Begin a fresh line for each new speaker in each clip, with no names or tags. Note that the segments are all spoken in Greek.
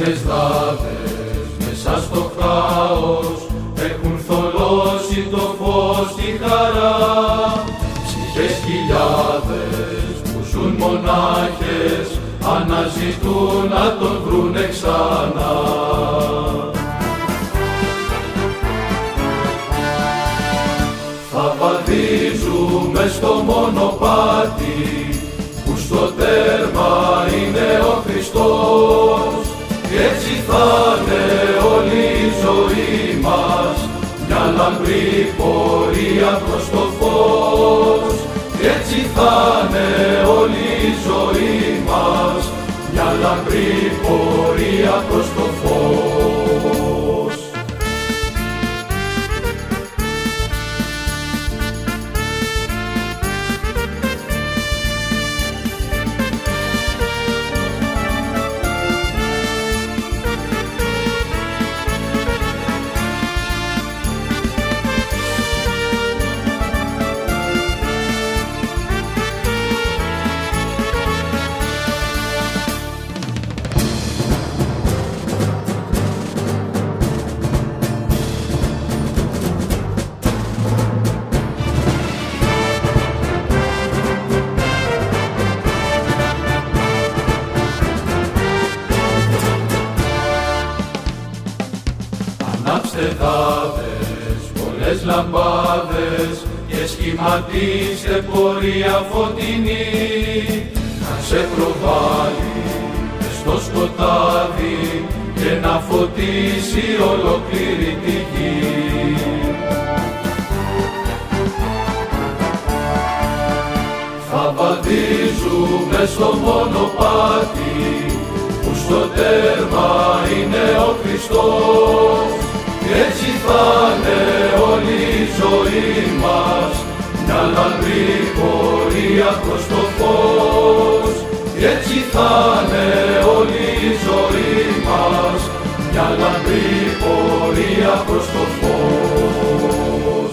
Τεράστιες δάδες μέσα στο χάος έχουν θολώσει το φως τη χαρά. Ψυχές χιλιάδες που ζουν μονάχες αναζητούν να τον βρουνε ξανά. Θα βαδίζουμε στο μονοπάτι που στο τέρμα είναι ο Χριστός, κι έτσι θα είναι όλη η ζωή μας μια λαμπρή πορεία προς το φως. Κι έτσι θα είναι όλη η ζωή μας μια λαμπρή πορεία προς το φως. Ανάψτε δάδες, πολλές λαμπάδες και σχηματίστε πορεία φωτεινή, να σε προβάλλει μες στο σκοτάδι και να φωτίσει ολόκληρη τη γη. Θα βαδίζουμε στο μονοπάτι που στο τέρμα είναι ο Χριστός, κι έτσι θα είναι όλη η ζωή μας μια λαμπρή πορεία προς το φως. Κι έτσι θα είναι όλη η ζωή μας μια λαμπρή πορεία προς το φως.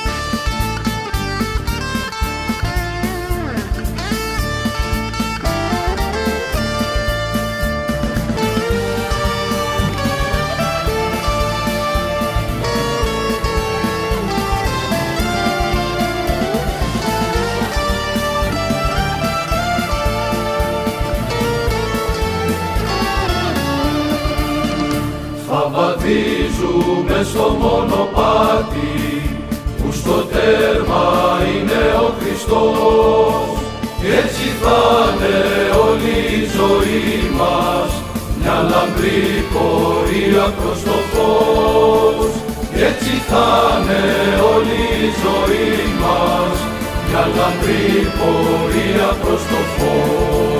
Θα βαδίζουμε στο μονοπάτι που στο τέρμα είναι ο Χριστός, κι έτσι θα είναι όλη η ζωή μας μια λαμπρή πορεία προς το φως. Κι έτσι θα είναι όλη η ζωή μας μια λαμπρή πορεία προς το φως.